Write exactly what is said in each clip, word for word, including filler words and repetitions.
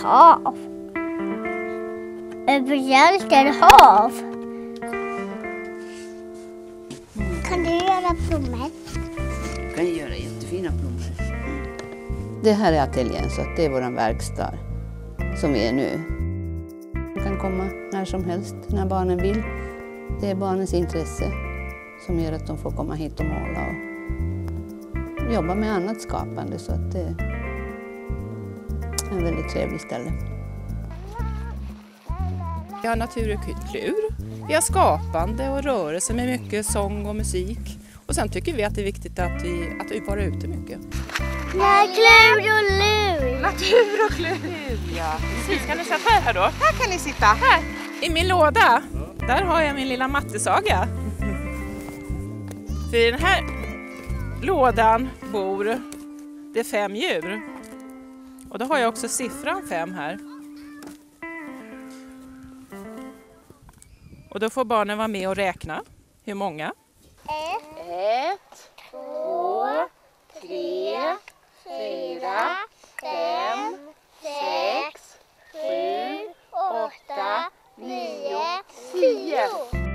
hav. Överallt är det hav. Kan du göra blommor? Jag kan göra jättefina blommor. Det här är ateljén, så att det är vår verkstad som vi är nu. Man kan komma när som helst, när barnen vill. Det är barnens intresse som gör att de får komma hit och måla och jobba med annat skapande, så att det är en väldigt trevlig ställe. Vi har natur och kultur, vi har skapande och rörelse med mycket sång och musik. Och sen tycker vi att det är viktigt att vi, att vi vara ute mycket. Natur och lur. Natur och klur, ja. Precis, kan ni sätta här, här då? Här kan ni sitta. Här, i min låda, där har jag min lilla mattesaga. För i den här lådan bor det fem djur. Och då har jag också siffran fem här. Och då får barnen vara med och räkna. Hur många? Ett, Ett, två, tre, fyra, fem, sex, sju, åtta, nio, tio.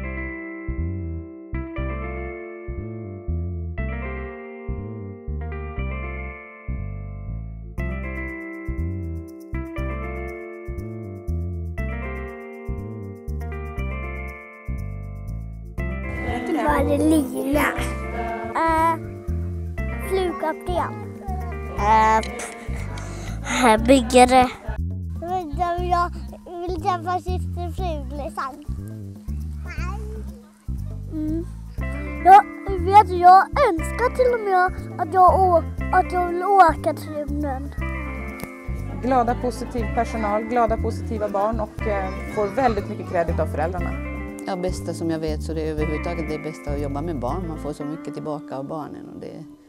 det var det lila. Uh, Flugkapten. Uh, byggare. Jag vill träffa syster Fuglesang. Mm. Jag vet, jag önskar till och med att jag, att jag vill åka till rymden. Glada, positiv personal, glada, positiva barn och eh, får väldigt mycket kredit av föräldrarna. Ja, bästa som jag vet så det är överhuvudtaget det bästa att jobba med barn. Man får så mycket tillbaka av barnen och det